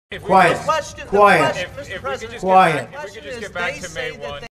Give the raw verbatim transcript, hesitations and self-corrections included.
If Quiet. Question, Quiet. Question, If, if, we could just Quiet. Get back, if we could just get back to May first.